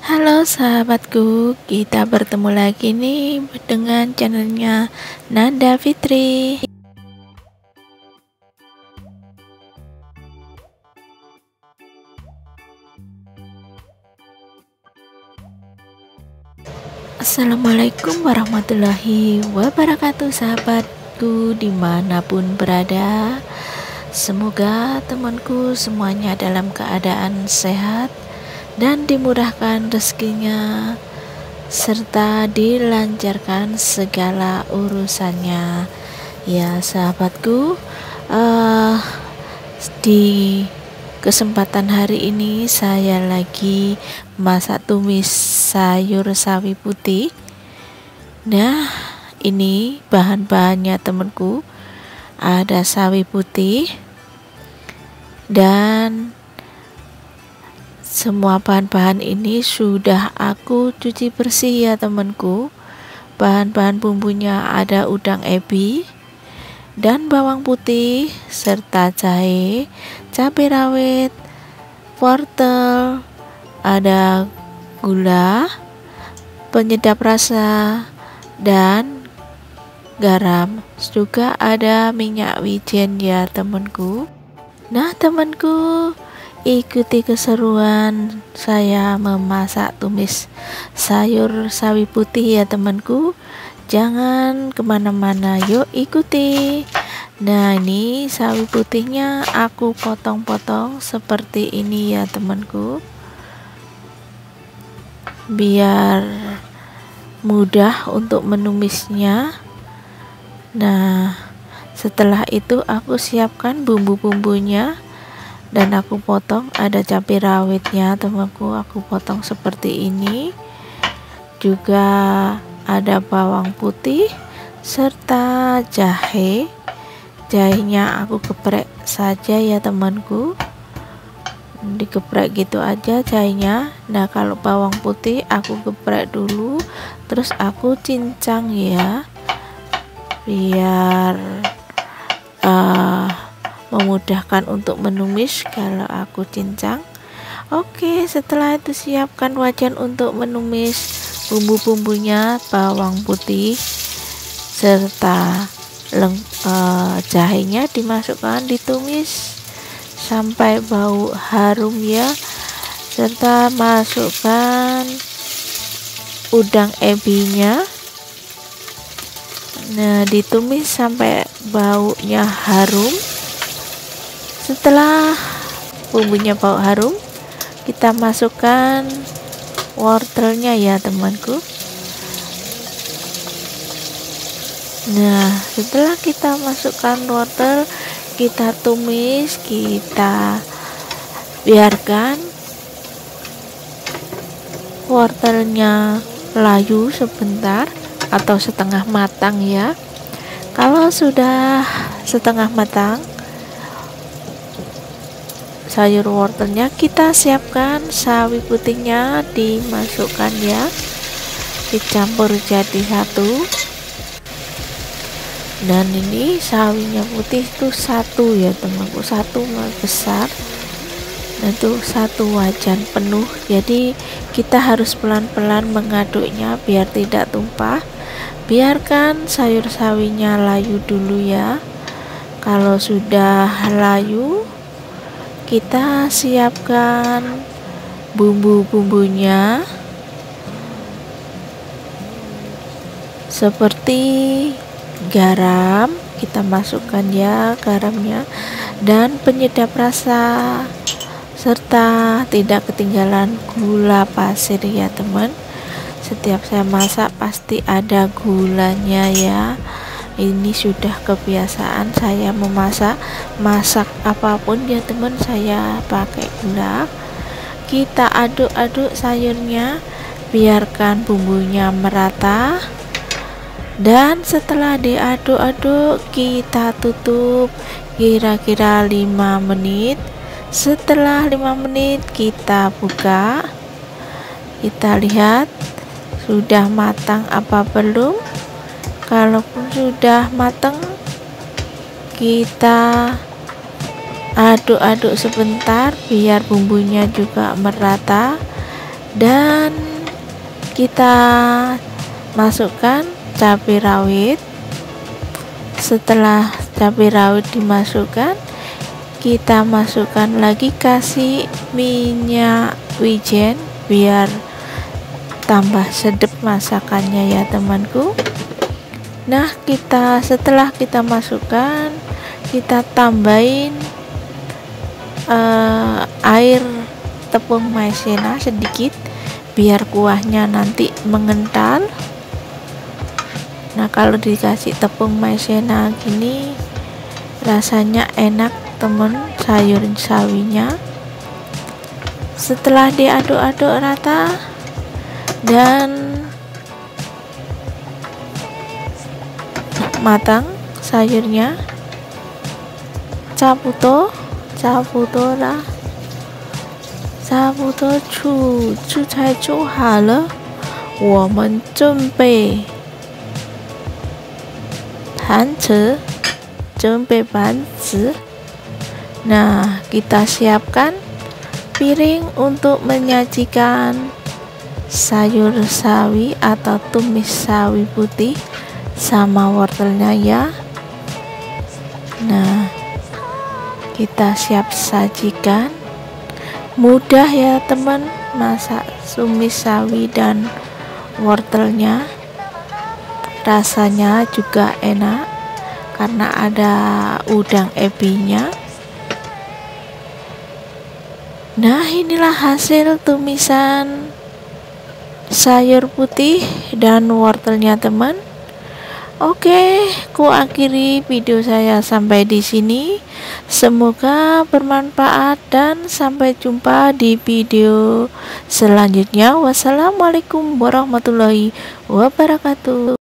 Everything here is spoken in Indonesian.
Halo sahabatku, kita bertemu lagi nih dengan channelnya Nanda Fitri. Assalamualaikum warahmatullahi wabarakatuh sahabatku dimanapun berada. Semoga temanku semuanya dalam keadaan sehat dan dimurahkan rezekinya serta dilancarkan segala urusannya. Ya sahabatku, di kesempatan hari ini saya lagi masak tumis sayur sawi putih. Nah, ini bahan-bahannya temanku. Ada sawi putih dan semua bahan-bahan ini sudah aku cuci bersih ya temanku. Bahan-bahan bumbunya ada udang ebi dan bawang putih serta jahe, cabai rawit, wortel, ada gula, penyedap rasa dan garam, juga ada minyak wijen ya temanku. Nah temanku, ikuti keseruan saya memasak tumis sayur sawi putih ya temanku. Jangan kemana-mana, yuk ikuti. Nah ini sawi putihnya aku potong-potong seperti ini ya temanku, biar mudah untuk menumisnya. Nah setelah itu aku siapkan bumbu-bumbunya dan aku potong. Ada cabai rawitnya temanku, aku potong seperti ini, juga ada bawang putih serta jahe. Jahenya aku geprek saja ya temanku, digeprek gitu aja jahenya. Nah kalau bawang putih aku geprek dulu, terus aku cincang ya, biar memudahkan untuk menumis kalau aku cincang. Oke, setelah itu siapkan wajan untuk menumis bumbu-bumbunya, bawang putih serta jahenya dimasukkan, ditumis sampai bau harum ya, serta masukkan udang ebinya. Nah ditumis sampai baunya harum. Setelah bumbunya bau harum, kita masukkan wortelnya ya temanku. Nah setelah kita masukkan wortel, kita tumis, kita biarkan wortelnya layu sebentar atau setengah matang ya. Kalau sudah setengah matang sayur wortelnya, kita siapkan sawi putihnya, dimasukkan ya, dicampur jadi satu. Dan ini sawinya putih itu satu ya temanku, satu besar, dan itu satu wajan penuh. Jadi kita harus pelan-pelan mengaduknya biar tidak tumpah. Biarkan sayur sawinya layu dulu ya. Kalau sudah layu, kita siapkan bumbu-bumbunya seperti garam, kita masukkan ya garamnya, dan penyedap rasa, serta tidak ketinggalan gula pasir ya teman. Setiap saya masak pasti ada gulanya ya. Ini sudah kebiasaan saya masak apapun ya teman, saya pakai gula. Kita aduk-aduk sayurnya, biarkan bumbunya merata, dan setelah diaduk-aduk kita tutup kira-kira 5 menit. Setelah 5 menit kita buka, kita lihat sudah matang apa belum. Kalaupun sudah matang, kita aduk-aduk sebentar biar bumbunya juga merata. dan kita masukkan cabai rawit. Setelah cabai rawit dimasukkan, kita masukkan lagi, kasih minyak wijen biar tambah sedap masakannya ya temanku. Nah, setelah kita masukkan, kita tambahin air tepung maizena sedikit biar kuahnya nanti mengental. Nah, kalau dikasih tepung maizena gini rasanya enak temen, sayur sawinya. Setelah diaduk-aduk rata dan matang sayurnya,差不多了，差不多蔬菜煮好了，我们准备盘子。Nah, kita siapkan piring untuk menyajikan sayur sawi atau tumis sawi putih sama wortelnya ya. Nah, kita siap sajikan. Mudah ya teman masak tumis sawi dan wortelnya. Rasanya juga enak karena ada udang ebinya. Nah, inilah hasil tumisan sayur putih dan wortelnya teman. Oke, ku akhiri video saya sampai di sini. Semoga bermanfaat dan sampai jumpa di video selanjutnya. Wassalamualaikum warahmatullahi wabarakatuh.